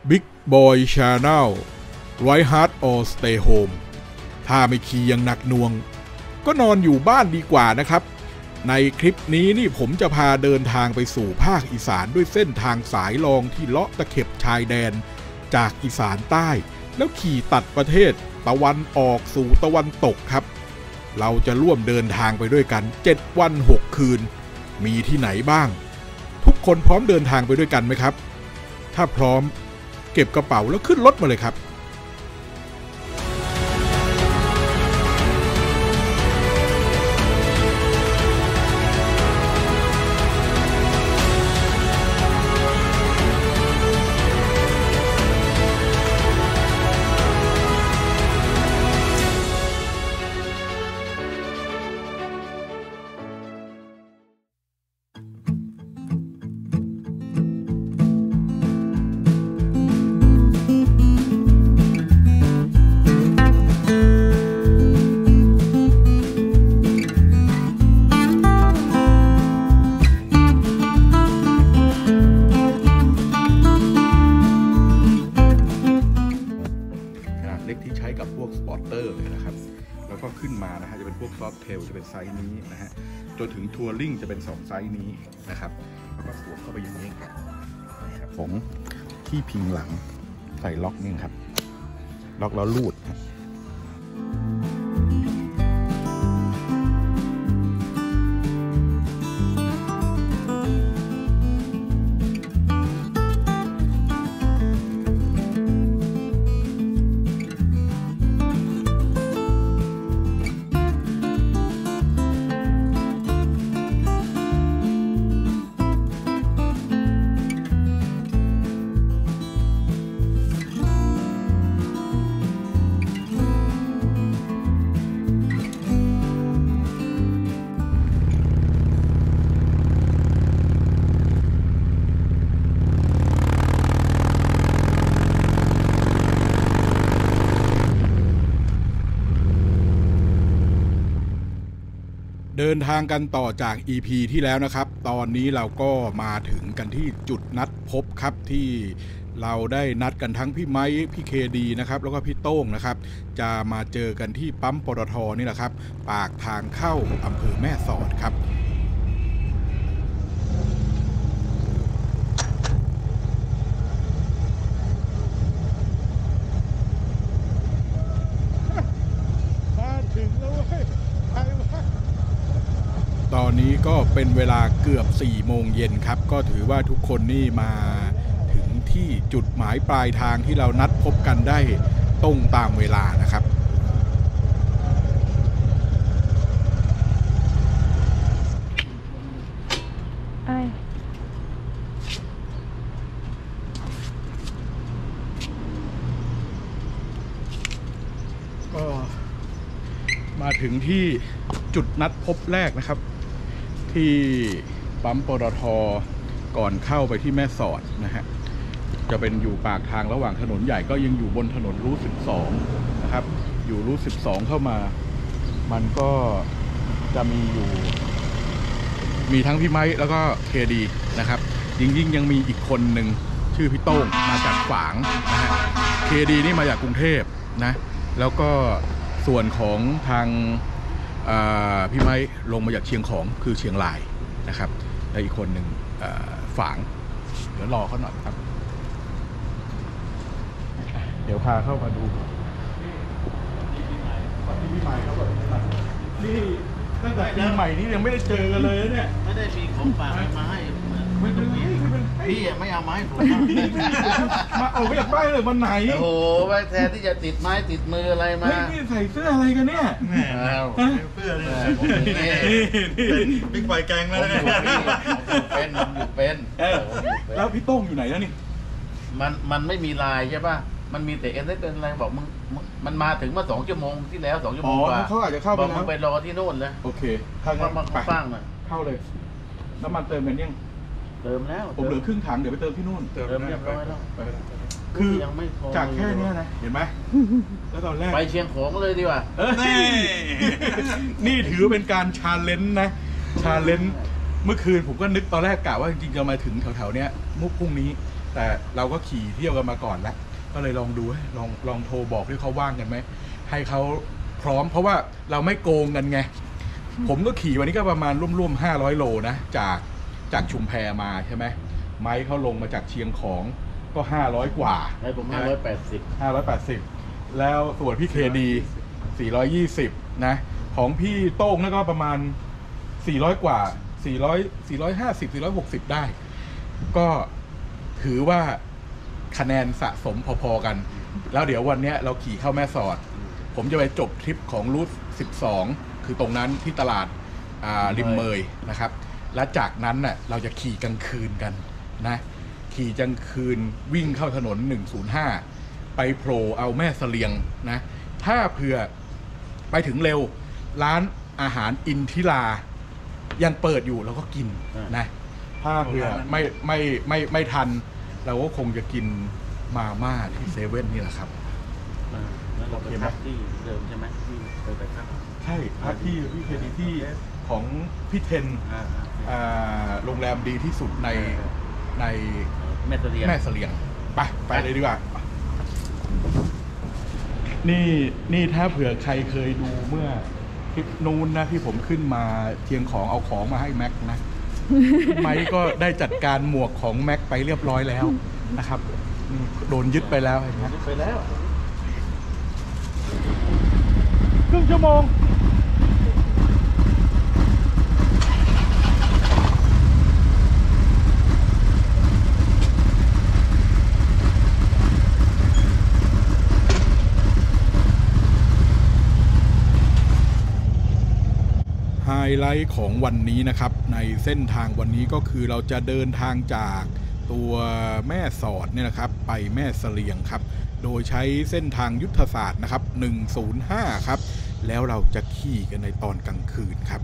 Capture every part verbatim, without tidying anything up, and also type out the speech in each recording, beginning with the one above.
Big Boy Channel Ride Hard or Stay Home ถ้าไม่ขี่ยังหนักหน่วงก็นอนอยู่บ้านดีกว่านะครับในคลิปนี้นี่ผมจะพาเดินทางไปสู่ภาคอีสานด้วยเส้นทางสายรองที่เลาะตะเข็บชายแดนจากอีสานใต้แล้วขี่ตัดประเทศตะวันออกสู่ตะวันตกครับเราจะร่วมเดินทางไปด้วยกันเจ็ดวันหกคืนมีที่ไหนบ้างทุกคนพร้อมเดินทางไปด้วยกันไหมครับถ้าพร้อมเก็บกระเป๋าแล้วขึ้นรถมาเลยครับจะเป็นไซส์นี้นะฮะจนถึงทัวริ่งจะเป็นสองไซส์นี้นะครับแล้วก็สวมเข้าไปอย่างนี้ครับผมที่พิงหลังใส่ล็อกนี่ครับล็อกแล้วลูดครับเดินทางกันต่อจาก อี พี ที่แล้วนะครับตอนนี้เราก็มาถึงกันที่จุดนัดพบครับที่เราได้นัดกันทั้งพี่ไม้พี่เคดีนะครับแล้วก็พี่โต้งนะครับจะมาเจอกันที่ปั๊มปตท.นี่แหละครับปากทางเข้าอำเภอแม่สอดครับตอนนี้ก็เป็นเวลาเกือบสี่โมงเย็นครับก็ถือว่าทุกคนนี่มาถึงที่จุดหมายปลายทางที่เรานัดพบกันได้ตรงตามเวลานะครับก็มาถึงที่จุดนัดพบแรกนะครับที่ปั๊มปตท.ก่อนเข้าไปที่แม่สอดนะฮะจะเป็นอยู่ปากทางระหว่างถนนใหญ่ก็ยังอยู่บนถนนรูทสิบสองนะครับอยู่รูทสิบสองเข้ามามันก็จะมีอยู่มีทั้งพี่ไม้แล้วก็เคดีนะครับยิ่งยิ่งยังมีอีกคนหนึ่งชื่อพี่โต้งมาจากฝางนะฮะเคดีนี่มาจากกรุงเทพนะแล้วก็ส่วนของทางพี่ไม้ลงมาจากเชียงของคือเชียงรายนะครับและอีกคนหนึ่งฝางเดี๋ยวรอเขาหน่อยครับเดี๋ยวพาเข้ามาดูพี่ไม้เขาแบบนี่ตั้งแต่ปีใหม่นี้ยังไม่ได้เจอกันเลยเนี่ยไม่ได้มีของฝากมาให้ไม่เป็นไรพี่ไม่เอาไม้ผมมาเอาไปจากบ้านเลยวันไหนโอ้โหไปแทนที่จะติดไม้ติดมืออะไรมานี่ใส่เสื้ออะไรกันเนี่ยเสื้อเลยบิ๊กไฟแกงแล้วเนี่ยเป็นอยู่เป็นแล้วพี่โต้งอยู่ไหนแล้วนี่มันมันไม่มีลายใช่ป่ะมันมีแต่เอ็นได้เป็นอะไรบอกมึงมันมาถึงเมื่อสองชั่วโมงที่แล้วสองชั่วโมงกว่าเขาอาจจะเข้าไปแล้วไปรอที่โน่นเลยโอเคถ้างั้นไปฟังหน่อยเข้าเลยน้ำมันเติมกันยังเติมแล้วผมเหลือครึ่งถังเดี๋ยวไปเติมที่นู่นเติมเรียบร้อยแล้วคือจากแค่นี้นะเห็นไหมแล้วตอนแรกไปเชียงของเลยดีกว่านี่นี่ถือเป็นการชาเลนจ์นะชาเลนจ์เมื่อคืนผมก็นึกตอนแรกกะว่าจริงๆจะมาถึงแถวๆเนี้ยมุกพรุ่งนี้แแต่เราก็ขี่เที่ยวกันมาก่อนแล้วก็เลยลองดูลองลองโทรบอกที่เขาว่างกันไหมให้เขาพร้อมเพราะว่าเราไม่โกงกันไงผมก็ขี่วันนี้ก็ประมาณร่วมๆห้าร้อยโลนะจากจากชุมแพมาใช่ไหมไม้เขาลงมาจากเชียงของก็ห้าร้อยกว่าให้ผมห้าร้อยแปดสิบห้าร้อยแปดสิบแล้วส่วนพี่เคดีสี่ร้อยยี่สิบนะของพี่โต้งนั่นก็ประมาณสี่ร้อยกว่าสี่ร้อย สี่ร้อยห้าสิบ สี่ร้อยหกสิบได้ก็ถือว่าคะแนนสะสมพอๆกันแล้วเดี๋ยววันนี้เราขี่เข้าแม่สอดผมจะไปจบทริปของรูทสิบสองคือตรงนั้นที่ตลาดริมเมยนะครับและจากนั้นน่ะเราจะขี่กลางคืนกันนะขี่กลางคืนวิ่งเข้าถนนหนึ่งศูนย์ห้าไปโผล่เอาแม่เสลียงนะถ้าเผื่อไปถึงเร็วร้านอาหารอินทิรายังเปิดอยู่เราก็กินนะถ้าเผื่อไม่ไม่ไม่ไม่ทันเราก็คงจะกินมาม่าที่เซเว่นนี่แหละครับแล้วเราไปพักที่เดิมใช่ไหมที่เคยไปพักใช่พักที่พี่เคดีที่ของพี่เทนโรงแรมดีที่สุดในในแม่เสลียงแม่เสลียงไปไปเลยดีกว่านี่นี่ถ้าเผื่อใครเคยดูเมื่อคลิปนู้นนะที่ผมขึ้นมาเชียงของเอาของมาให้แม็กนะไมค์ก็ได้จัดการหมวกของแม็กไปเรียบร้อยแล้วนะครับโดนยึดไปแล้วเห็นไหมยึดไปแล้วครึ่งชั่วโมงไฮไลท์ของวันนี้นะครับในเส้นทางวันนี้ก็คือเราจะเดินทางจากตัวแม่สอดเนี่ยนะครับไปแม่เสลียงครับโดยใช้เส้นทางยุทธศาสตร์นะครับหนึ่งศูนย์ห้าครับแล้วเราจะขี่กันในตอนกลางคืนครับ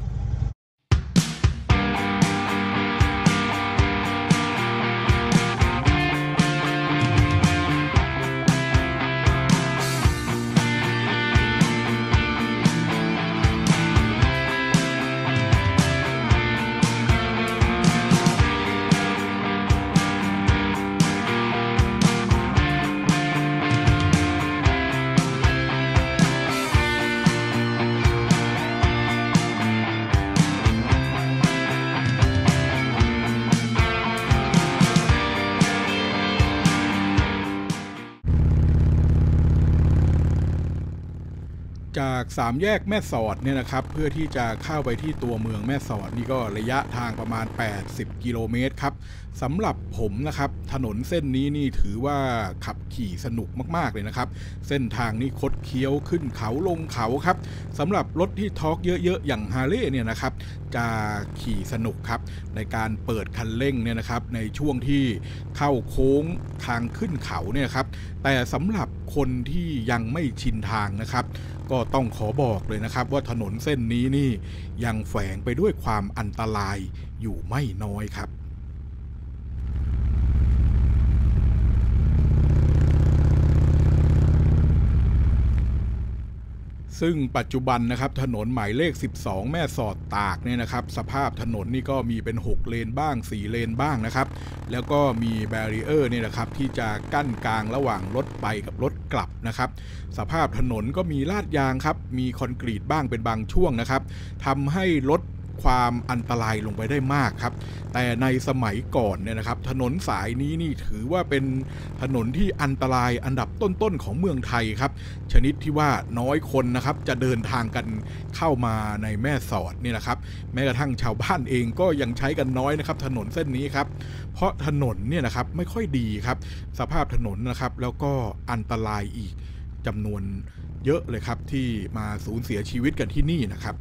จากสามแยกแม่สอดเนี่ยนะครับเพื่อที่จะเข้าไปที่ตัวเมืองแม่สอดนี่ก็ระยะทางประมาณแปดสิบกิโลเมตรครับสำหรับผมนะครับถนนเส้นนี้นี่ถือว่าขับขี่สนุกมากๆเลยนะครับเส้นทางนี้คดเคี้ยวขึ้นเขาลงเขาครับสำหรับรถที่ทอร์กเยอะๆอย่างฮาร์เลย์เนี่ยนะครับจะขี่สนุกครับในการเปิดคันเร่งเนี่ยนะครับในช่วงที่เข้าโค้งทางขึ้นเขาเนี่ยครับแต่สำหรับคนที่ยังไม่ชินทางนะครับก็ต้องขอบอกเลยนะครับว่าถนนเส้นนี้นี่ยังแฝงไปด้วยความอันตรายอยู่ไม่น้อยครับ ซึ่งปัจจุบันนะครับถนนหมายเลขสิบสองแม่สอดตากเนี่ยนะครับสภาพถนนนี่ก็มีเป็นหกเลนบ้างสี่เลนบ้างนะครับแล้วก็มีแบรีเออร์เนี่ยนะครับที่จะกั้นกลางระหว่างรถไปกับรถกลับนะครับสภาพถนนก็มีลาดยางครับมีคอนกรีตบ้างเป็นบางช่วงนะครับทำให้ลดความอันตรายลงไปได้มากครับแต่ในสมัยก่อนเนี่ยนะครับถนนสายนี้นี่ถือว่าเป็นถนนที่อันตรายอันดับต้นๆของเมืองไทยครับชนิดที่ว่าน้อยคนนะครับจะเดินทางกันเข้ามาในแม่สอดนี่แหละครับแม้กระทั่งชาวบ้านเองก็ยังใช้กันน้อยนะครับถนนเส้นนี้ครับเพราะถนนเนี่ยนะครับไม่ค่อยดีครับสภาพถนนนะครับแล้วก็อันตรายอีกจำนวนเยอะเลยครับที่มาสูญเสียชีวิตกันที่นี่นะครับ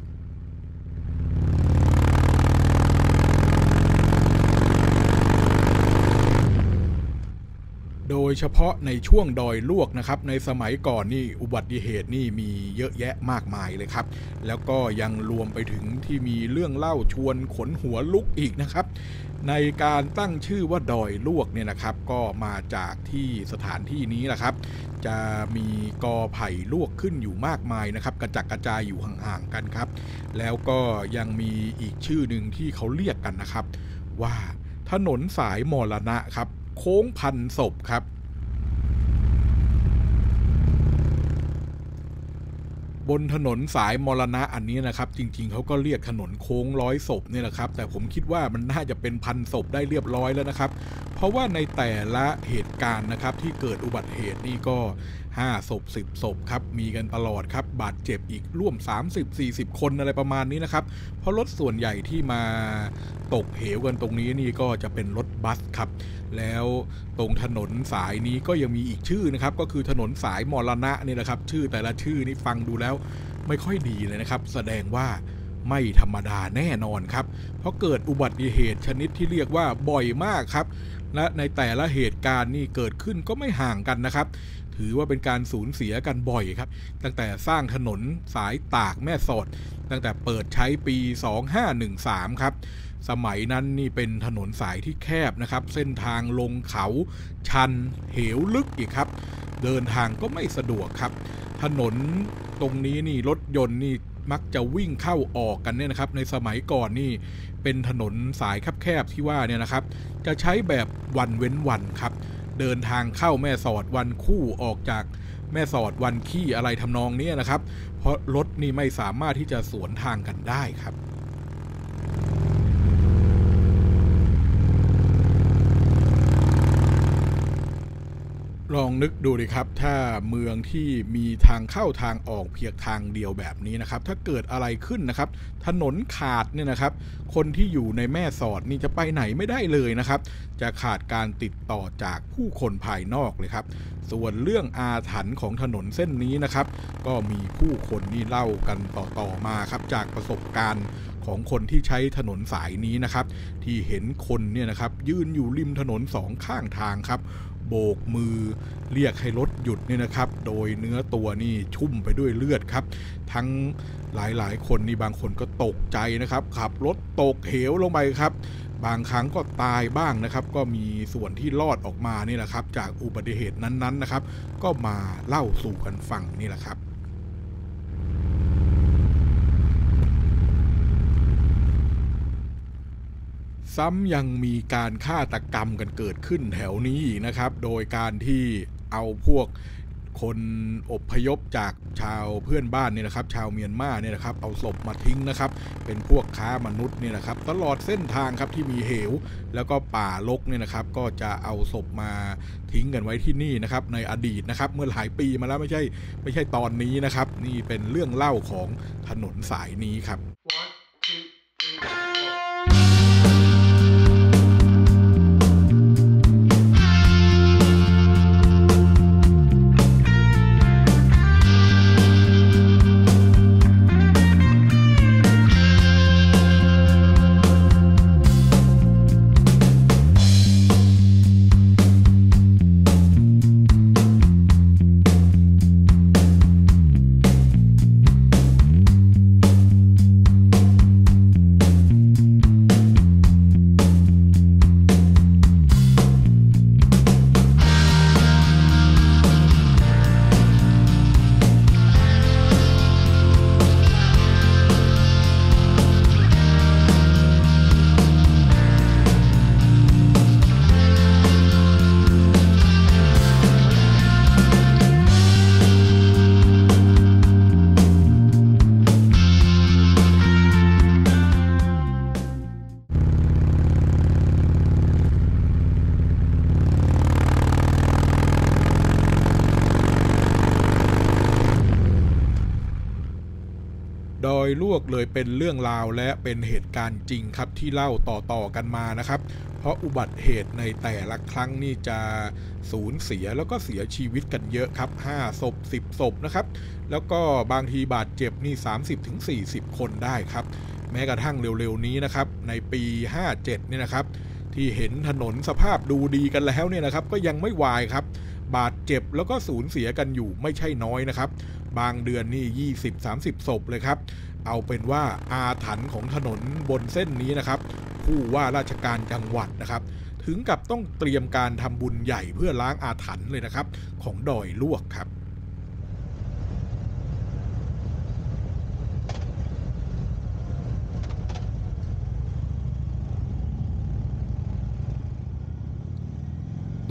โดยเฉพาะในช่วงดอยลวกนะครับในสมัยก่อนนี่อุบัติเหตุนี่มีเยอะแยะมากมายเลยครับแล้วก็ยังรวมไปถึงที่มีเรื่องเล่าชวนขนหัวลุกอีกนะครับในการตั้งชื่อว่าดอยลวกเนี่ยนะครับก็มาจากที่สถานที่นี้แหละครับจะมีกอไผ่ลวกขึ้นอยู่มากมายนะครับกระจัดกระจายอยู่ห่างๆกันครับแล้วก็ยังมีอีกชื่อหนึ่งที่เขาเรียกกันนะครับว่าถนนสายมรณะครับโค้งพันศพครับบนถนนสายมรณะอันนี้นะครับจริงๆเขาก็เรียกถนนโค้งร้อยศพนี่แหละครับแต่ผมคิดว่ามันน่าจะเป็นพันศพได้เรียบร้อยแล้วนะครับเพราะว่าในแต่ละเหตุการณ์นะครับที่เกิดอุบัติเหตุนี่ก็ห้าศพสิบศพครับมีกันตลอดครับบาดเจ็บอีกร่วม สามสิบสี่สิบ คนอะไรประมาณนี้นะครับเพราะรถส่วนใหญ่ที่มาตกเหวกันตรงนี้นี่ก็จะเป็นรถบัสครับแล้วตรงถนนสายนี้ก็ยังมีอีกชื่อนะครับก็คือถนนสายมรณะนี่แหละครับชื่อแต่ละชื่อนี่ฟังดูแล้วไม่ค่อยดีเลยนะครับแสดงว่าไม่ธรรมดาแน่นอนครับเพราะเกิดอุบัติเหตุชนิดที่เรียกว่าบ่อยมากครับและในแต่ละเหตุการณ์นี่เกิดขึ้นก็ไม่ห่างกันนะครับถือว่าเป็นการสูญเสียกันบ่อยครับตั้งแต่สร้างถนนสายตากแม่สอดตั้งแต่เปิดใช้ปีสองห้าหนึ่งสามครับสมัยนั้นนี่เป็นถนนสายที่แคบนะครับเส้นทางลงเขาชันเหวลึกอีกครับเดินทางก็ไม่สะดวกครับถนนตรงนี้นี่รถยนต์นี่มักจะวิ่งเข้าออกกันเนี่ยนะครับในสมัยก่อนนี่เป็นถนนสายแคบๆที่ว่าเนี่ยนะครับจะใช้แบบวันเว้นวันครับเดินทางเข้าแม่สอดวันคู่ออกจากแม่สอดวันขี้อะไรทำนองนี้นะครับเพราะรถนี่ไม่สามารถที่จะสวนทางกันได้ครับลองนึกดูดิครับถ้าเมืองที่มีทางเข้าทางออกเพียงทางเดียวแบบนี้นะครับถ้าเกิดอะไรขึ้นนะครับถนนขาดเนี่ยนะครับคนที่อยู่ในแม่สอดนี่จะไปไหนไม่ได้เลยนะครับจะขาดการติดต่อจากผู้คนภายนอกเลยครับส่วนเรื่องอาถรรพ์ของถนนเส้นนี้นะครับก็มีผู้คนนี่เล่ากันต่อๆมาครับจากประสบการณ์ของคนที่ใช้ถนนสายนี้นะครับที่เห็นคนเนี่ยนะครับยืนอยู่ริมถนนสองข้างทางครับโบกมือเรียกให้รถหยุดเนี่ยนะครับโดยเนื้อตัวนี่ชุ่มไปด้วยเลือดครับทั้งหลายๆคนนี่บางคนก็ตกใจนะครับขับรถตกเหวลงไปครับบางครั้งก็ตายบ้างนะครับก็มีส่วนที่รอดออกมานี่แหละครับจากอุบัติเหตุนั้นๆนะครับก็มาเล่าสู่กันฟังนี่แหละครับซ้ำยังมีการฆาตกรรมกันเกิดขึ้นแถวนี้นะครับโดยการที่เอาพวกคนอพยพจากชาวเพื่อนบ้านเนี่ยนะครับชาวเมียนมาเนี่ยนะครับเอาศพมาทิ้งนะครับเป็นพวกค้ามนุษย์เนี่ยนะครับตลอดเส้นทางครับที่มีเหวแล้วก็ป่ารกเนี่ยนะครับก็จะเอาศพมาทิ้งกันไว้ที่นี่นะครับในอดีตนะครับเมื่อหลายปีมาแล้วไม่ใช่ไม่ใช่ตอนนี้นะครับนี่เป็นเรื่องเล่าของถนนสายนี้ครับ One, two, three. โดยลวกเลยเป็นเรื่องราวและเป็นเหตุการณ์จริงครับที่เล่าต่อๆกันมานะครับเพราะอุบัติเหตุในแต่ละครั้งนี่จะสูญเสียแล้วก็เสียชีวิตกันเยอะครับห้าศพสิบศพนะครับแล้วก็บางทีบาดเจ็บนี่ สามสิบถึงสี่สิบ คนได้ครับแม้กระทั่งเร็วๆนี้นะครับในปีห้าเจ็ดนี่นะครับที่เห็นถนนสภาพดูดีกันแล้วเนี่ยนะครับก็ยังไม่วายครับบาดเจ็บแล้วก็สูญเสียกันอยู่ไม่ใช่น้อยนะครับบางเดือนนี่ ยี่สิบถึงสามสิบ ศพเลยครับเอาเป็นว่าอาถรรพ์ของถนนบนเส้นนี้นะครับผู้ว่าราชการจังหวัดนะครับถึงกับต้องเตรียมการทำบุญใหญ่เพื่อล้างอาถรรพ์เลยนะครับของดอยลวกครับ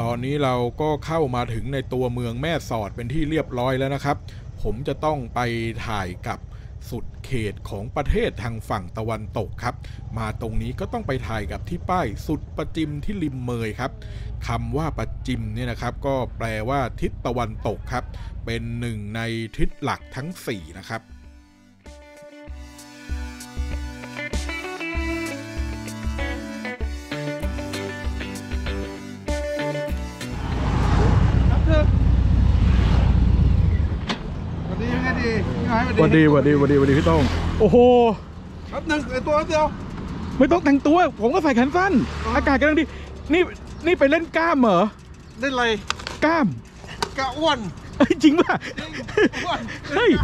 ตอนนี้เราก็เข้ามาถึงในตัวเมืองแม่สอดเป็นที่เรียบร้อยแล้วนะครับผมจะต้องไปถ่ายกับสุดเขตของประเทศทางฝั่งตะวันตกครับมาตรงนี้ก็ต้องไปถ่ายกับที่ป้ายสุดประจิมที่ริมเมยครับคำว่าประจิมเนี่ยนะครับก็แปลว่าทิศตะวันตกครับเป็นหนึ่งในทิศหลักทั้งสี่นะครับสวัสดีสวัสดีสวัสดีสวัสดีพี่ต้องโอ้โหแป๊บนึงไอตัวเดียวไม่ต้องแต่งตัวผมก็ใส่แขนสั้นอากาศกำลังดีนี่นี่ไปเล่นกล้ามเหรอเล่นอะไรกล้ามกะอ้วนจริงป่ะเฮ้ย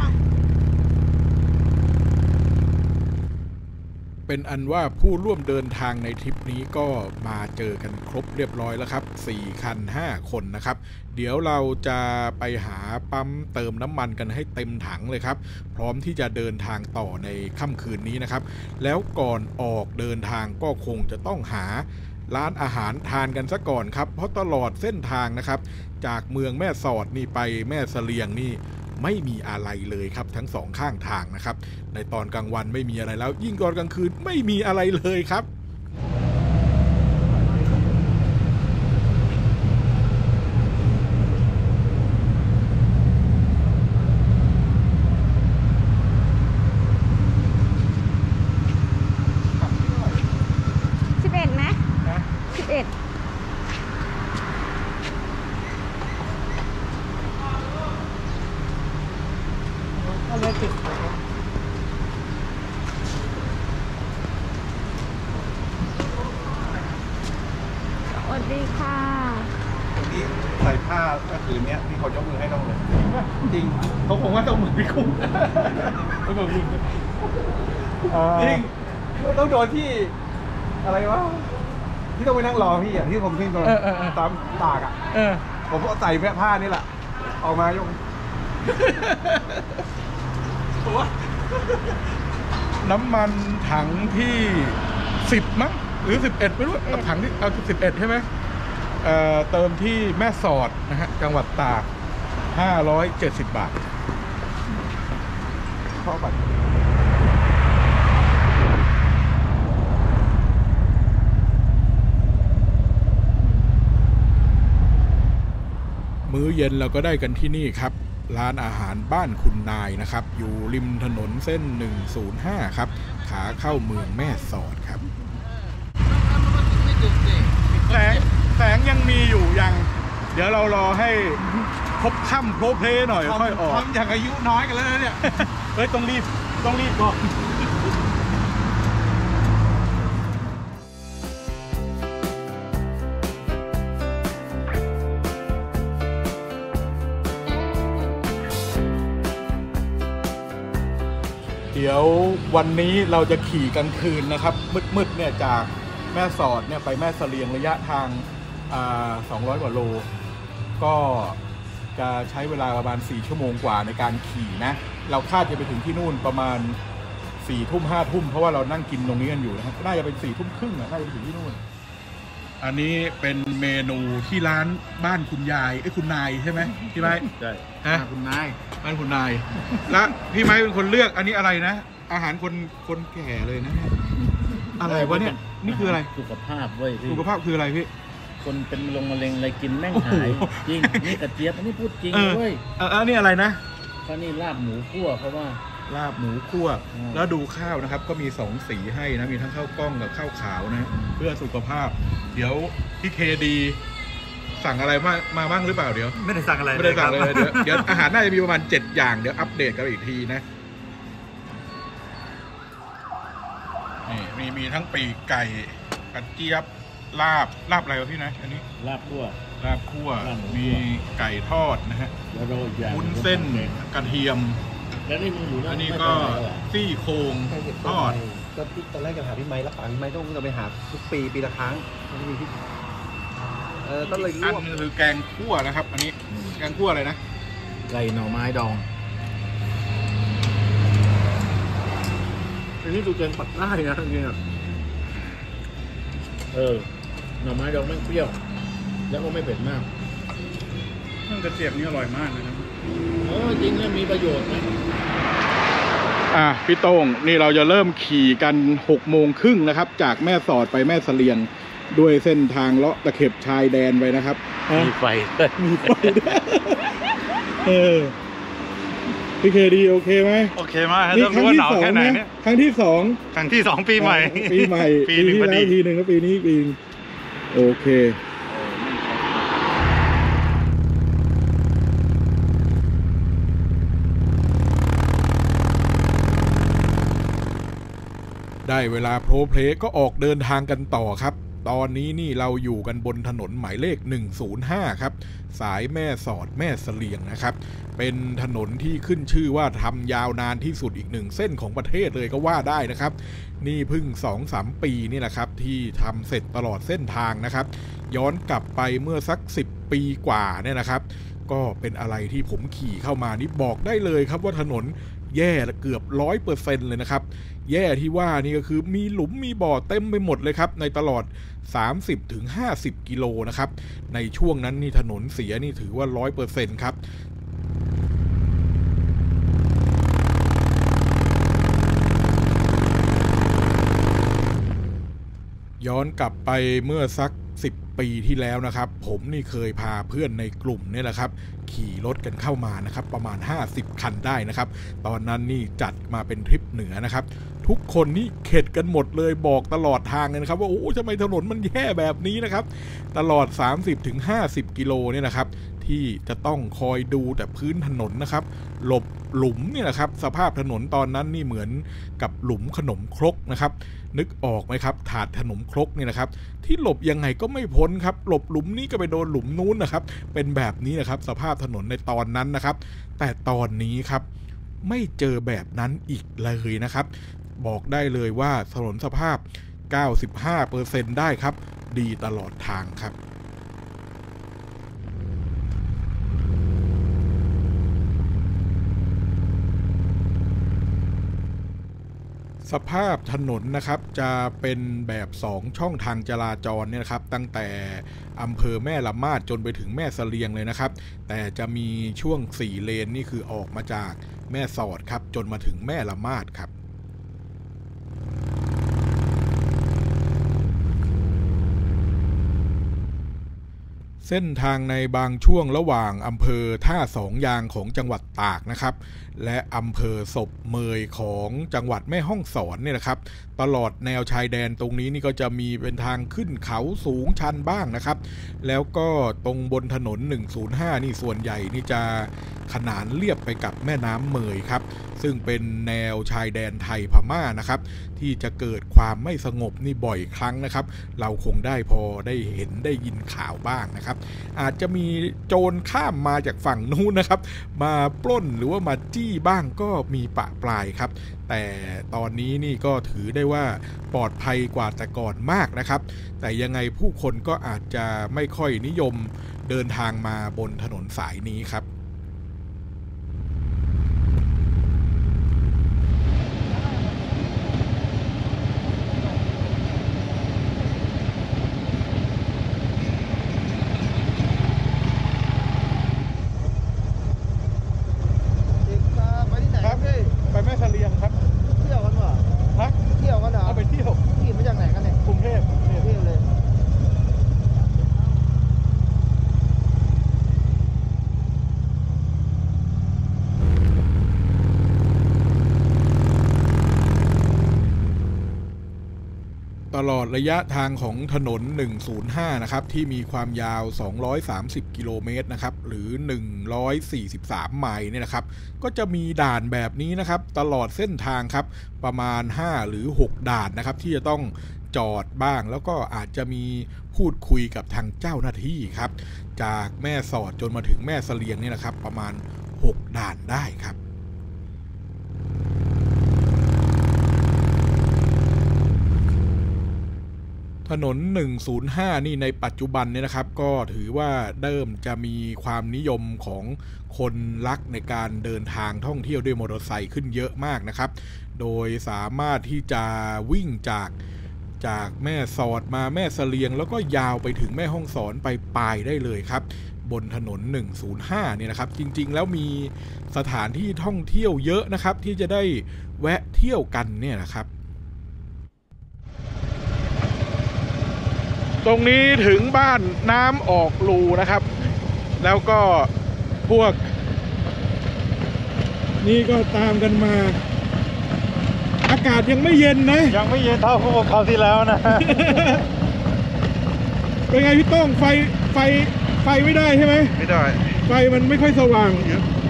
เป็นอันว่าผู้ร่วมเดินทางในทริปนี้ก็มาเจอกันครบเรียบร้อยแล้วครับสี่คันห้าคนนะครับเดี๋ยวเราจะไปหาปั๊มเติมน้ำมันกันให้เต็มถังเลยครับพร้อมที่จะเดินทางต่อในค่ำคืนนี้นะครับแล้วก่อนออกเดินทางก็คงจะต้องหาร้านอาหารทานกันซะก่อนครับเพราะตลอดเส้นทางนะครับจากเมืองแม่สอดนี่ไปแม่เสลียงนี่ไม่มีอะไรเลยครับทั้งสองข้างทางนะครับในตอนกลางวันไม่มีอะไรแล้วยิ่งตอนกลางคืนไม่มีอะไรเลยครับสิบเอ็ดไหมสิบเอ็ดสวัสดีค่ะนี่ใส่ผ้าก็คือเนี้ยที่เขายกมือให้ต้องเลยจริงเขาคงว่าต้องเหมือนพี่คุ้มต้องเหมือนพี่จริงต้องโดนที่อะไรวะที่ต้องไปนั่งรอพี่อ่ะที่ผมขึ้นตรงตามตากอ่ะผมก็ใส่ผ้านี่แหละออกมายกน้ำมันถังที่สิบมั้งหรือสิบเอ็ดไม่รู้ถังที่เอาสิบเอ็ดใช่ไหมเอ่อเติมที่แม่สอดนะฮะจังหวัดตากห้าร้อยเจ็ดสิบบาทเข้าบัตรมื้อเย็นเราก็ได้กันที่นี่ครับร้านอาหารบ้านคุณนายนะครับอยู่ริมถนนเส้นหนึ่งศูนย์ห้าครับขาเข้าเมืองแม่สอดครับแสงแสงยังมีอยู่ยังเดี๋ยวเรารอให้ครบค่ำโพเพลหน่อยค่อยออกทำอย่างอายุน้อยกันแล้วเนี่ยเฮ้ยต้องรีบต้องรีบก่อนเดี๋ยววันนี้เราจะขี่กลางคืนนะครับมืดๆเนี่ยจากแม่สอดเนี่ยไปแม่เสลียงระยะทางอ่าสองร้อยกว่าโลก็จะใช้เวลาประมาณสี่ชั่วโมงกว่าในการขี่นะเราคาดจะไปถึงที่นู่นประมาณสี่ทุ่มห้าทุ่มเพราะว่าเรานั่งกินตรงนี้กันอยู่นะครับน่าจะเป็นสี่ทุ่มครึ่งน่าจะไปถึงที่นู่นอันนี้เป็นเมนูที่ร้านบ้านคุณยายไอ้คุณนายใช่ไหมพี่ไม้ใช่ฮะคุณนายบ้านคุณนายแล้วพี่ไม้เป็นคนเลือกอันนี้อะไรนะอาหารคนคนแก่เลยนะอะไรวะเนี่ยนี่คืออะไรสุขภาพเว้ยสุขภาพคืออะไรพี่คนเป็นลงมะเร็งอะไรกินแม่งหายจริงนี่กระเจี๊ยบอันนี้พูดจริงเว้ยเออนี่อะไรนะเขานี่ลาบหมูคั่วเขาว่าลาบหมูคั่วแล้วดูข้าวนะครับก็มีสองสีให้นะมีทั้งข้าวกล้องกับข้าวขาวนะเพื่อสุขภาพเดี๋ยวพี่เคดีสั่งอะไรมามาบ้างหรือเปล่าเดี๋ยวไม่ได้สั่งอะไรไม่ได้สั่งเลยเดี๋ยวเดี๋ยวอาหารน่าจะมีประมาณเจ็ดอย่างเดี๋ยวอัปเดตกันอีกทีนะนี่มีมีทั้งปีกไก่กระเจี๊ยบลาบลาบอะไรวะพี่นะอันนี้ลาบคั่วลาบคั่วมีไก่ทอดนะฮะวุ้นเส้นกระเทียมแล้วนี่มึงหมูอันนี้ก็ซี่โครงทอดก็พี่ตอนแรกจะหาพี่ไม้รับปากพี่ไม้ต้องเราไปหาทุกปีปีละครั้งไม่มีที่เออต้องเลยอันนึงคือแกงคั่วนะครับอันนี้แกงคั่วอะไรนะไก่หน่อไม้ดองอันนี้ดูแกงปักได้นะจริงๆเออหน่อไม้ดองแม่งเปรี้ยวแล้วก็ไม่เผ็ดมากเครื่องกระเจี๊ยบนี่อร่อยมากนะครับเออจริงแล้วมีประโยชน์นะอ่ะพี่โต้งนี่เราจะเริ่มขี่กันหกโมงครึ่งนะครับจากแม่สอดไปแม่เสลียงด้วยเส้นทางเลาะตะเข็บชายแดนไปนะครับมีไฟด้วยมีไฟด้วยเออพี่เคดีโอเคไหมโอเคมากนี่ต้องครั้รู้งว่าที่หนาวสองแค่ไหนนะเนี่ยครั้งที่สองครั้งที่สองปีใหม่ปีใหม่ปีปีหนึ่งที่พอแล้ดีวทีหนึ่งแล้วปีนี้ปีนึงโอเคได้เวลาโพลเพลก็ออกเดินทางกันต่อครับตอนนี้นี่เราอยู่กันบนถนนหมายเลขหนึ่งศูนย์ห้าครับสายแม่สอดแม่เสลียงนะครับเป็นถนนที่ขึ้นชื่อว่าทำยาวนานที่สุดอีกหนึ่งเส้นของประเทศเลยก็ว่าได้นะครับนี่เพิ่ง สองถึงสาม ปีนี่แหละครับที่ทำเสร็จตลอดเส้นทางนะครับย้อนกลับไปเมื่อสักสิบปีกว่าเนี่ยนะครับก็เป็นอะไรที่ผมขี่เข้ามานี่บอกได้เลยครับว่าถนนแย่เกือบ ร้อยเปอร์เซ็นต์ เลยนะครับแย่ที่ว่านี่ก็คือมีหลุมมีบ่อเต็มไปหมดเลยครับในตลอด สามสิบถึงห้าสิบ กิโลนะครับในช่วงนั้นนี่ถนนเสียนี่ถือว่า ร้อยเปอร์เซ็นต์ ครับย้อนกลับไปเมื่อสักสิบปีที่แล้วนะครับผมนี่เคยพาเพื่อนในกลุ่มนี่แหละครับขี่รถกันเข้ามานะครับประมาณห้าสิบคันได้นะครับตอนนั้นนี่จัดมาเป็นทริปเหนือนะครับทุกคนนี่เข็ดกันหมดเลยบอกตลอดทางเลยนะครับว่าโอ้ทำไมถนนมันแย่แบบนี้นะครับตลอด สามสิบถึงห้าสิบ กิโลเนี่ยนะครับที่จะต้องคอยดูแต่พื้นถนนนะครับหลบหลุมนี่แหละครับสภาพถนนตอนนั้นนี่เหมือนกับหลุมขนมครกนะครับนึกออกไหมครับถาดขนมครกนี่นะครับที่หลบยังไงก็ไม่พ้นครับหลบหลุมนี้ก็ไปโดนหลุมนู้นนะครับเป็นแบบนี้นะครับสภาพถนนในตอนนั้นนะครับแต่ตอนนี้ครับไม่เจอแบบนั้นอีกเลยนะครับบอกได้เลยว่าถนนสภาพ เก้าสิบห้าเปอร์เซ็นต์ ได้ครับดีตลอดทางครับสภาพถนนนะครับจะเป็นแบบสองช่องทางจราจรเนี่ยนะครับตั้งแต่อำเภอแม่ละมาดจนไปถึงแม่เสลียงเลยนะครับแต่จะมีช่วงสี่เลนนี่คือออกมาจากแม่สอดครับจนมาถึงแม่ละมาดครับเส้นทางในบางช่วงระหว่างอำเภอท่าสองยางของจังหวัดตากนะครับและอำเภอศพเมยของจังหวัดแม่ฮ่องสอนเนี่ยนะครับตลอดแนวชายแดนตรงนี้นี่ก็จะมีเป็นทางขึ้นเขาสูงชันบ้างนะครับแล้วก็ตรงบนถนนหนึ่งศูนย์ห้านี่ส่วนใหญ่นี่จะขนานเลียบไปกับแม่น้ำเมยครับซึ่งเป็นแนวชายแดนไทยพม่านะครับที่จะเกิดความไม่สงบนี่บ่อยครั้งนะครับเราคงได้พอได้เห็นได้ยินข่าวบ้างนะครับอาจจะมีโจรข้ามมาจากฝั่งนู้นนะครับมาปล้นหรือว่ามาจี้บ้างก็มีปะปลายครับแต่ตอนนี้นี่ก็ถือได้ว่าปลอดภัยกว่าแต่ก่อนมากนะครับแต่ยังไงผู้คนก็อาจจะไม่ค่อยนิยมเดินทางมาบนถนนสายนี้ครับไปแม่เสลียงครับเที่ยวกันเหรอฮะเที่ยวกันเหรอเอาไปเที่ยวขี่มาจากไหนกันเนี่ยกรุงเทพกรุงเทพเลยตลอดระยะทางของถนนหนึ่งศูนย์ห้านะครับที่มีความยาวสองร้อยสามสิบกิโลเมตรนะครับหรือหนึ่งร้อยสี่สิบสามไมล์เนี่ยนะครับก็จะมีด่านแบบนี้นะครับตลอดเส้นทางครับประมาณห้าหรือหกด่านนะครับที่จะต้องจอดบ้างแล้วก็อาจจะมีพูดคุยกับทางเจ้าหน้าที่ครับจากแม่สอดจนมาถึงแม่เสลียงเนี่ยนะครับประมาณหกด่านได้ครับถนนหนึ่งศูนย์ห้านี่ในปัจจุบันเนี่ยนะครับก็ถือว่าเริ่มจะมีความนิยมของคนรักในการเดินทางท่องเที่ยวด้วยมอเตอร์ไซค์ขึ้นเยอะมากนะครับโดยสามารถที่จะวิ่งจากจากแม่สอดมาแม่เสลียงแล้วก็ยาวไปถึงแม่ฮ่องสอนไปปลายได้เลยครับบนถนนหนึ่งศูนย์ห้าเนี่ยนะครับจริงๆแล้วมีสถานที่ท่องเที่ยวเยอะนะครับที่จะได้แวะเที่ยวกันเนี่ยนะครับตรงนี้ถึงบ้านน้ำออกรูนะครับแล้วก็พวกนี่ก็ตามกันมาอากาศยังไม่เย็นนะยังไม่เย็นเท่าพวกเขาที่แล้วนะเป็นไงพี่ต้องไฟไฟไฟไม่ได้ใช่ไหมไม่ได้ไฟมันไม่ค่อยสว่าง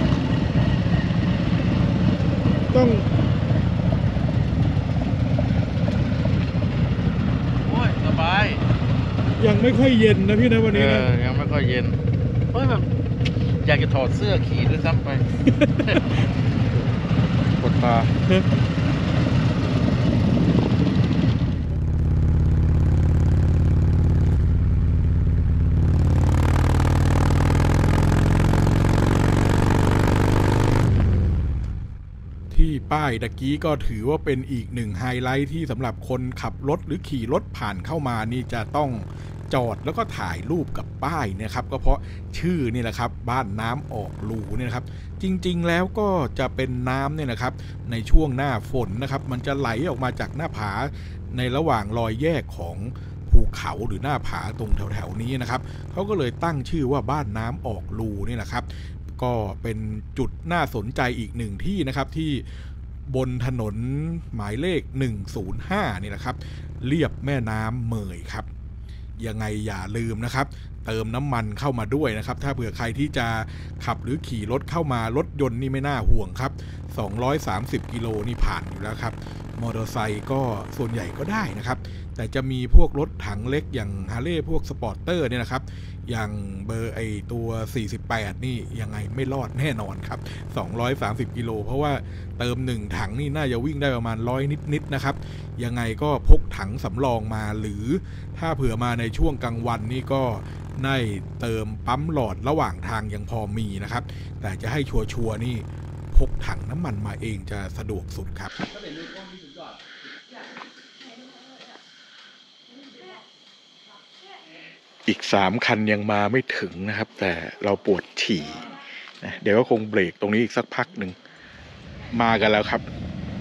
ต้องโอ้ยสบายยังไม่ค่อยเย็นนะพี่นะวันนี้นะยังไม่ค่อยเย็นเฮ้ยแบบอยากจะถอดเสื้อขี่ด้วยซ้ำไปกดตาที่ป้ายตะกี้ก็ถือว่าเป็นอีกหนึ่งไฮไลท์ที่สำหรับคนขับรถหรือขี่รถผ่านเข้ามานี่จะต้องจอดแล้วก็ถ่ายรูปกับป้ายนะครับก็เพราะชื่อนี่แหละครับบ้านน้ำออกรูเนี่ยนะครับจริงๆแล้วก็จะเป็นน้ำเนี่ยนะครับในช่วงหน้าฝนนะครับมันจะไหลออกมาจากหน้าผาในระหว่างรอยแยกของภูเขาหรือหน้าผาตรงแถวๆนี้นะครับเขาก็เลยตั้งชื่อว่าบ้านน้ำออกรูนี่แหละครับก็เป็นจุดน่าสนใจอีกหนึ่งที่นะครับที่บนถนนหมายเลขหนึ่งศูนย์ห้านี่แหละครับเลียบแม่น้ำเมยครับยังไงอย่าลืมนะครับเติมน้ำมันเข้ามาด้วยนะครับถ้าเผื่อใครที่จะขับหรือขี่รถเข้ามารถยนต์นี่ไม่น่าห่วงครับสองร้อยสามสิบกิโลนี่ผ่านอยู่แล้วครับมอเตอร์ไซค์ก็ส่วนใหญ่ก็ได้นะครับแต่จะมีพวกรถถังเล็กอย่างฮาร์เลย์พวกสปอร์เตอร์เนี่ยนะครับอย่างเบอร์ไอตัวสี่สิบแปดนี่ยังไงไม่รอดแน่นอนครับสองร้อยสามสิบกิโลเพราะว่าเติมหนึ่งถังนี่น่าจะวิ่งได้ประมาณร้อยนิดๆนะครับยังไงก็พกถังสำรองมาหรือถ้าเผื่อมาในช่วงกลางวันนี่ก็ได้เติมปั๊มหลอดระหว่างทางยังพอมีนะครับแต่จะให้ชัวร์ๆนี่พกถังน้ำมันมาเองจะสะดวกสุดครับอีกสามคันยังมาไม่ถึงนะครับแต่เราปวดฉี่นะเดี๋ยวก็คงเบรกตรงนี้อีกสักพักหนึ่งมากันแล้วครับ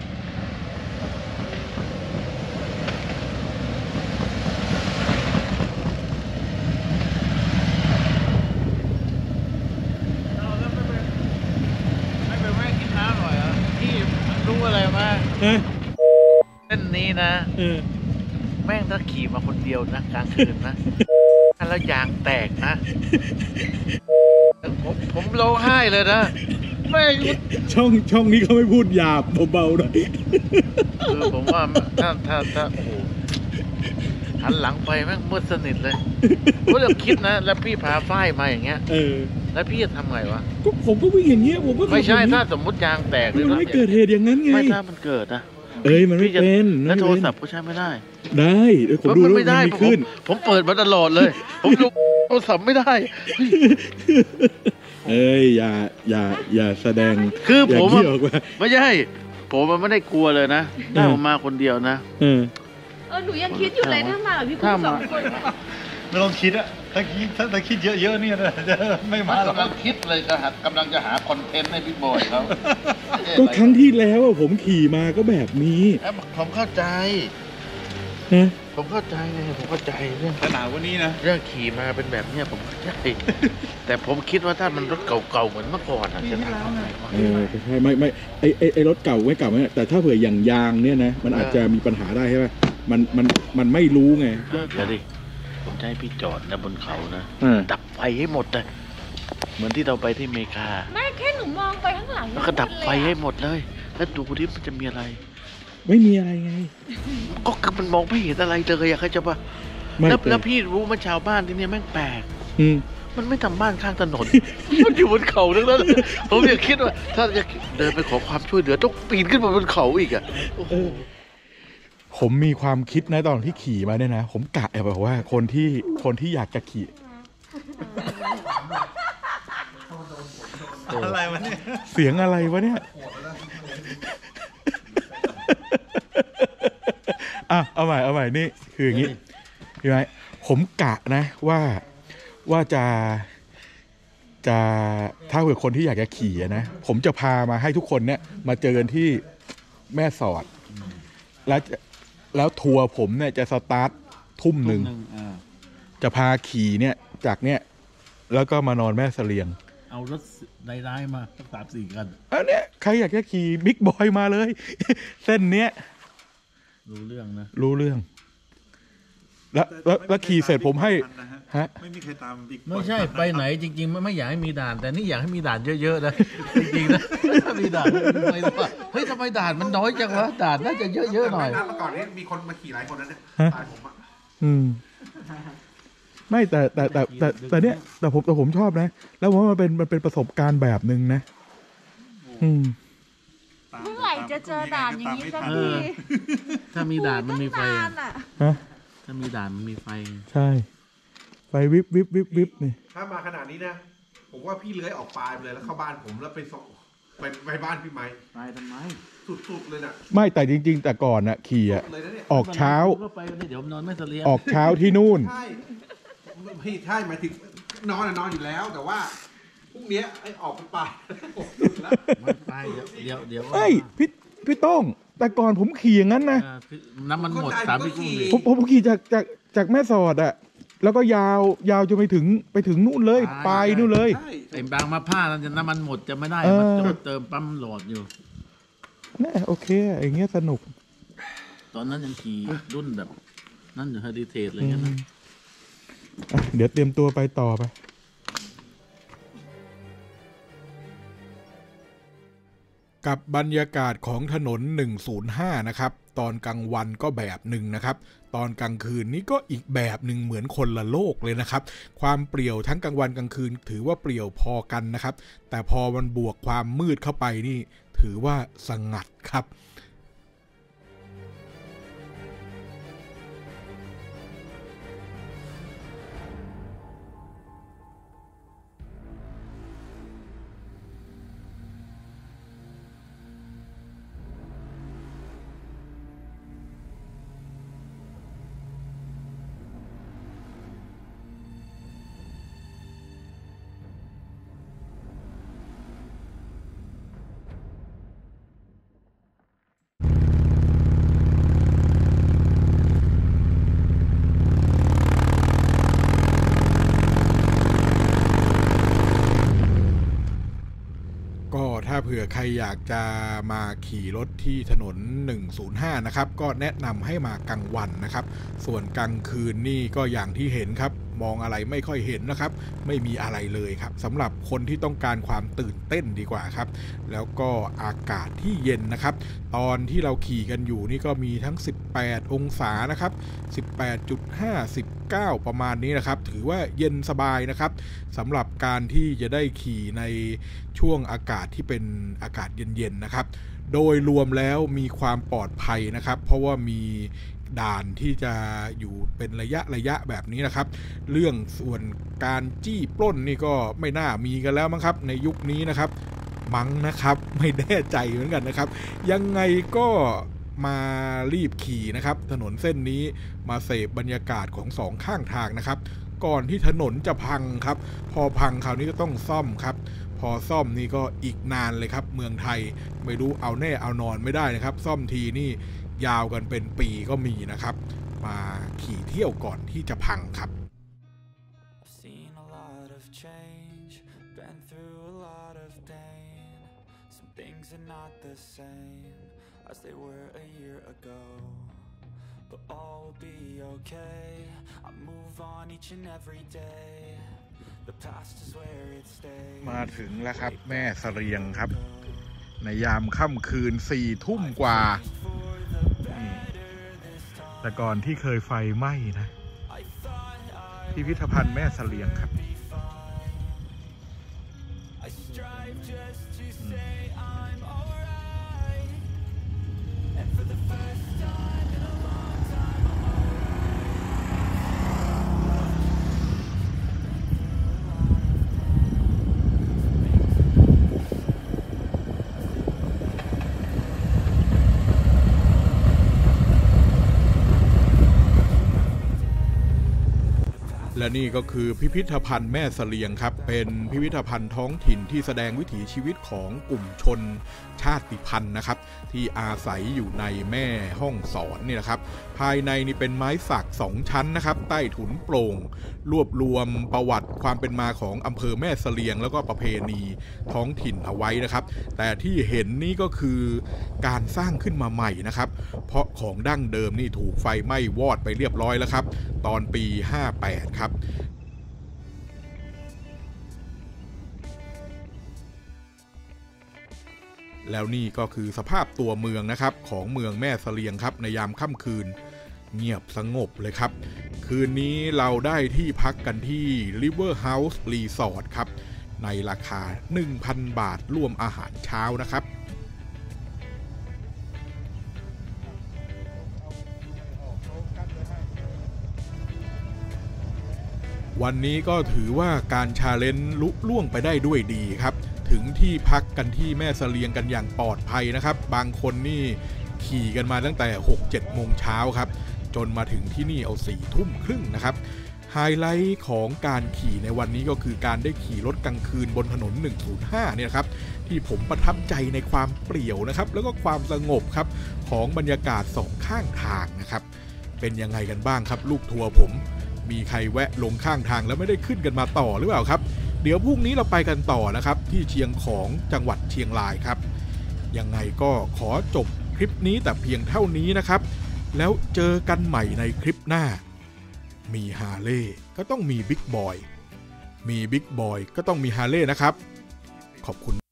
ไม่ไปแวะกินน้ำหน่อยเหรอพี่รู้อะไรมาเส้นนี้นะแม่งถ้าขี่มาคนเดียวนะกลางคืนนะแล้วยางแตกนะผมผมร้องไห้เลยนะแม่งช่องช่องนี้เขาไม่พูดหยาบเบาๆหน่อยคือผมว่าถ้าถ้าถ้าโอ้โหหันหลังไปแม่งมืดสนิทเลยผมจะคิดนะแล้วพี่พาฝ้ายมาอย่างเงี้ยเออแล้วพี่จะทำไงวะก็ผมก็วิ่งอย่างเงี้ยผมก็ไม่ใช่ถ้าสมมติยางแตกหรือไม่เกิดเหตุอย่างนั้นไงไม่ถ้ามันเกิดนะเอ้ยมันไม่เป็นแล้วโทรศัพท์ก็ใช้ไม่ได้ได้ผมดูไม่ได้ผมผมเปิดมาตลอดเลยผมดูโทรศัพท์ไม่ได้เอ้ยอย่าอย่าอย่าแสดงคือผมไม่ใช่ผมมันไม่ได้กลัวเลยนะถ้าผมมาคนเดียวนะเออเออหนูยังคิดอยู่เลยถ้ามาแบบพี่คุณสองคนไม่ต้องคิดอะถ้าคิดถ้าคิดเยอะๆนี่นะไม่มาหรอกกำลังคิดเลยกำลังกำลังจะหาคอนเทนต์ให้พี่บอยเขาก็ครั้งที่แล้วผมขี่มาก็แบบนี้ผมเข้าใจนะผมเข้าใจไงผมเข้าใจเรื่องขนาดวันนี้นะเรื่องขี่มาเป็นแบบนี้ผมเข้าใจแต่ผมคิดว่าถ้ามันรถเก่าๆเหมือนเมื่อก่อนจะทำไงเออใช่ไม่ไม่ไอไอไอรถเก่าไม่เก่าไม่แต่ถ้าเผื่ออย่างยางเนี่ยนะมันอาจจะมีปัญหาได้ใช่ไหมมันมันมันไม่รู้ไงเดี๋ยวดิผมจะให้พี่จอดนะบนเขานะดับไฟให้หมดเลยเหมือนที่เราไปที่อเมริกาไม่แค่หนูมองไปข้างหลังแล้วก็ดับไฟให้หมดเลยแล้วดูที่มันจะมีอะไรไม่มีอะไรไงก็คือมันมองไม่เห็นอะไรเลยอะใครจะว่าแล้วแล้วพี่รู้มันชาวบ้านที่นี่แม่งแปลกมันไม่ทำบ้านข้างถนนมันอยู่บนเขาทั้งนั้นผมอยากคิดว่าถ้าจะเดินไปขอความช่วยเหลือต้องปีนขึ้นมาบนเขาอีกอะผมมีความคิดนะตอนที่ขี่มาเนี่ยนะผมกะแบบว่าคนที่คนที่อยากจะขี่อะไรวะเนี่ยเสียงอะไรวะเนี่ยอ่ะเอาใหม่เอาใหม่นี่คืออย่างนี้พี่ไม้ผมกะนะว่าว่าจะจะถ้าเผื่อคนที่อยากจะขี่นะผมจะพามาให้ทุกคนเนี่ยมาเจอกันที่แม่สอดแล้วแล้วทัวร์ผมเนี่ยจะสตาร์ททุ่มหนึ่งจะพาขี่เนี่ยจากเนี่ยแล้วก็มานอนแม่เสลียงเอารถร้ายๆมาสักสามสี่กันอันเนี้ยใครอยากจะขี่บิ๊กบอยมาเลย เส้นเนี้ยรู้เรื่องนะรู้เรื่องแล้วแล้วขี่เสร็จผมให้ฮะไม่มีใครตามบิ๊กไม่ใช่ไปไหนจริงๆไม่ไม่อยากให้มีด่านแต่นี่อยากให้มีด่านเยอะๆนะจริงๆนะถ้ามีด่านไม่รู้ว่าเฮ้ยทำไมด่านมันน้อยจังวะด่านน่าจะเยอะๆหน่อยเมื่อก่อนนี้มีคนมาขี่หลายคนนั้นเนี่ยตายผมอ่ะอืมไม่แต่แต่แต่แต่แต่เนี้ยแต่ผมแต่ผมชอบนะแล้วผมว่ามันเป็นมันเป็นประสบการณ์แบบหนึ่งนะอืมเมื่อไหร่จะเจอด่านอย่างนี้สักทีถ้ามีด่านมันมีไฟฮะถ้ามีด่านมันมีไฟใช่ไฟวิบวิบวิบวิบนี่ถ้ามาขนาดนี้นะผมว่าพี่เลื้อยออกปลายไปเลยแล้วเข้าบ้านผมแล้วไปส่งไปไปบ้านพี่ไม้ไปทำไมสุดๆเลยน่ะไม่แต่จริงๆแต่ก่อนน่ะขี่อ่ะออกเช้าเดี๋ยวนอนไม่เสลียงออกเช้าที่นู่นใช่พี่ใช่หมายถึงนอนนอนอยู่แล้วแต่ว่าพรุ่งนี้ไอ้ออกไปปลายไปเดี๋ยวเดี๋ยวเฮ้ยพี่พี่ต้องแต่ก่อนผมขี่อย่างนั้นนะน้ำมันหมดสามปีผมผมขี่จากจากจากแม่สอดอ่ะแล้วก็ยาวยาวจนไปถึงไปถึงนู่นเลยปลายนู่นเลยไอ้บางมาผ้านั้นจะน้ำมันหมดจะไม่ได้มันจะเติมปั๊มโหลดอยู่นี่โอเคอย่างเงี้ยสนุกตอนนั้นยังขี่รุ่นแบบนั่นอยู่เฮอริเทจอะไรเงี้ยนะเดี๋ยวเตรียมตัวไปต่อไปกับบรรยากาศของถนนหนึ่งศูนย์ห้านะครับตอนกลางวันก็แบบหนึ่งนะครับตอนกลางคืนนี้ก็อีกแบบหนึ่งเหมือนคนละโลกเลยนะครับความเปลี่ยวทั้งกลางวันกลางคืนถือว่าเปลี่ยวพอกันนะครับแต่พอมันบวกความมืดเข้าไปนี่ถือว่าสงัดครับถ้าเผื่อใครอยากจะมาขี่รถที่ถนนหนึ่งศูนย์ห้านะครับก็แนะนำให้มากลางวันนะครับส่วนกลางคืนนี่ก็อย่างที่เห็นครับมองอะไรไม่ค่อยเห็นนะครับไม่มีอะไรเลยครับสำหรับคนที่ต้องการความตื่นเต้นดีกว่าครับแล้วก็อากาศที่เย็นนะครับตอนที่เราขี่กันอยู่นี่ก็มีทั้งสิบแปดองศานะครับ สิบแปดจุดห้า สิบเก้า ประมาณนี้นะครับถือว่าเย็นสบายนะครับสำหรับการที่จะได้ขี่ในช่วงอากาศที่เป็นอากาศเย็นๆนะครับโดยรวมแล้วมีความปลอดภัยนะครับเพราะว่ามีด่านที่จะอยู่เป็นระยะระยะแบบนี้นะครับเรื่องส่วนการจี้ปล้นนี่ก็ไม่น่ามีกันแล้วมั้งครับในยุคนี้นะครับมั้งนะครับไม่แน่ใจเหมือนกันนะครับยังไงก็มารีบขี่นะครับถนนเส้นนี้มาเสพบรรยากาศของสองข้างทางนะครับก่อนที่ถนนจะพังครับพอพังคราวนี้ก็ต้องซ่อมครับพอซ่อมนี่ก็อีกนานเลยครับเมืองไทยไม่รู้เอาแน่เอานอนไม่ได้นะครับซ่อมทีนี่ยาวกันเป็นปีก็มีนะครับมาขี่เที่ยวก่อนที่จะพังครับมาถึงแล้วครับแม่เสลียงครับในยามค่ำคืนสี่ทุ่มกว่าแต่ก่อนที่เคยไฟไหม้นะพิพิธภัณฑ์แม่เสลียงครับและนี่ก็คือพิพิธภัณฑ์แม่เสลียงครับเป็นพิพิธภัณฑ์ท้องถิ่นที่แสดงวิถีชีวิตของกลุ่มชนชาติพันธุ์นะครับที่อาศัยอยู่ในแม่ห้องสอนนี่นะครับภายในนี่เป็นไม้สักสองชั้นนะครับใต้ถุนโปร่งรวบรวมประวัติความเป็นมาของอำเภอแม่เสลียงแล้วก็ประเพณีท้องถิ่นเอาไว้นะครับแต่ที่เห็นนี่ก็คือการสร้างขึ้นมาใหม่นะครับเพราะของดั้งเดิมนี่ถูกไฟไหม้วอดไปเรียบร้อยแล้วครับตอนปีห้าแปดครับแล้วนี่ก็คือสภาพตัวเมืองนะครับของเมืองแม่เสลียงครับในยามค่ำคืนเงียบสงบเลยครับคืนนี้เราได้ที่พักกันที่ River House Resort ครับในราคา หนึ่งพัน บาทรวมอาหารเช้านะครับวันนี้ก็ถือว่าการชาเลนจ์ลุล่วงไปได้ด้วยดีครับถึงที่พักกันที่แม่เสลียงกันอย่างปลอดภัยนะครับบางคนนี่ขี่กันมาตั้งแต่ หกเจ็ด โมงเช้าครับจนมาถึงที่นี่เอาสี่ทุ่มครึ่งนะครับไฮไลท์ของการขี่ในวันนี้ก็คือการได้ขี่รถกลางคืนบนถนนหนึ่งศูนย์ห้าเนี่ยครับที่ผมประทับใจในความเปลี่ยวนะครับแล้วก็ความสงบครับของบรรยากาศสองข้างทางนะครับเป็นยังไงกันบ้างครับลูกทัวร์ผมมีใครแวะลงข้างทางแล้วไม่ได้ขึ้นกันมาต่อหรือเปล่าครับเดี๋ยวพรุ่งนี้เราไปกันต่อนะครับที่เชียงของจังหวัดเชียงรายครับยังไงก็ขอจบคลิปนี้แต่เพียงเท่านี้นะครับแล้วเจอกันใหม่ในคลิปหน้ามีฮาร์เลย์ก็ต้องมีบิ๊กบอยมีบิ๊กบอยก็ต้องมีฮาร์เลย์นะครับขอบคุณ